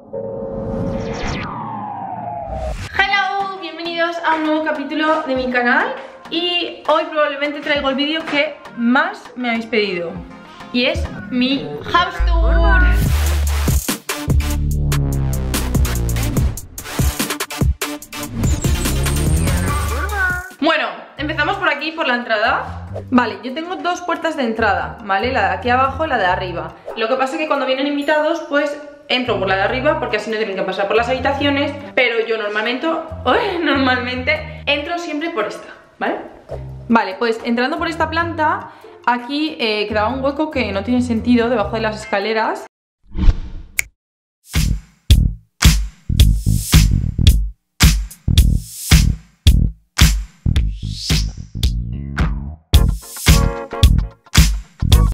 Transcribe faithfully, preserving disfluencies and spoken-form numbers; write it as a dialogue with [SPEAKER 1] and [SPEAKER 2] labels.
[SPEAKER 1] Hello, bienvenidos a un nuevo capítulo de mi canal. Y hoy probablemente traigo el vídeo que más me habéis pedido, y es mi house tour. Bueno, empezamos por aquí, por la entrada. Vale, yo tengo dos puertas de entrada, ¿vale? La de aquí abajo y la de arriba. Lo que pasa es que cuando vienen invitados, pues entro por la de arriba porque así no tienen que pasar por las habitaciones. Pero yo normalmente, oh, normalmente entro siempre por esta, ¿vale? Vale, pues entrando por esta planta, aquí eh, quedaba un hueco que no tiene sentido debajo de las escaleras.